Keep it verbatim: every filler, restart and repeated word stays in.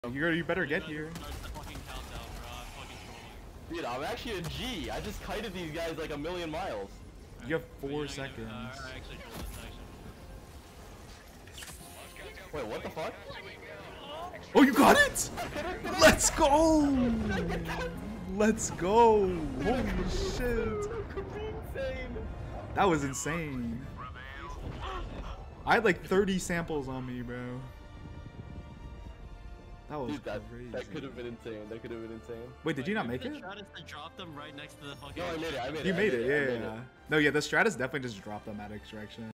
You you better get here. Dude, I'm actually a G. I just kited these guys like a million miles. You have four seconds. Wait, what the fuck? Oh, you got it! Let's go! Let's go! Holy shit! That was insane. I had like thirty samples on me, bro. That was Dude, that, crazy. that could have been insane. That could have been insane. Wait, did you not make it? Stratus to drop them right next to the fucking. No, I made it. I made it. You I made made it, it. yeah, yeah. No, yeah, the Stratus definitely just dropped them at extraction.